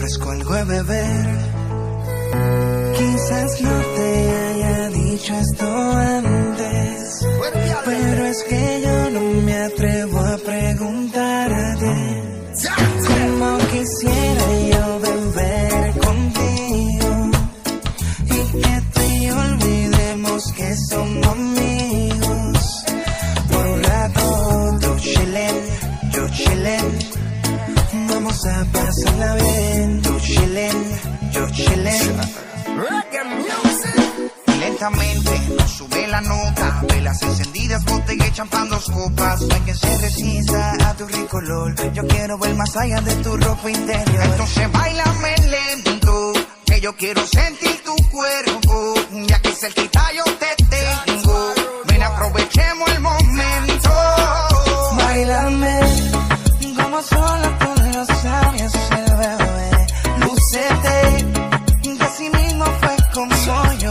ofrezco algo de beber. Quizás no te haya dicho esto antes, pero es que yo no me atrevo a preguntarte cómo quisiera yo beber contigo y que tú y yo olvidemos que somos amigos. Por un rato tú chillen, yo chillen, vamos a pasarla bien. Tú chillen, yo chillen. Lentamente nos sube la nota, velas encendidas, botella y champán, dos copas. No hay que se resista a tu rico olor, yo quiero ver más allá de tu ropa interior. Entonces bailame lento, que yo quiero sentir tu cuerpo, ya que cerquita yo te tengo. Ven, aprovechemos el momento. Bailame como solo tú lo sabes hacer, bebé. Lúcete, que así mismo fue como yo.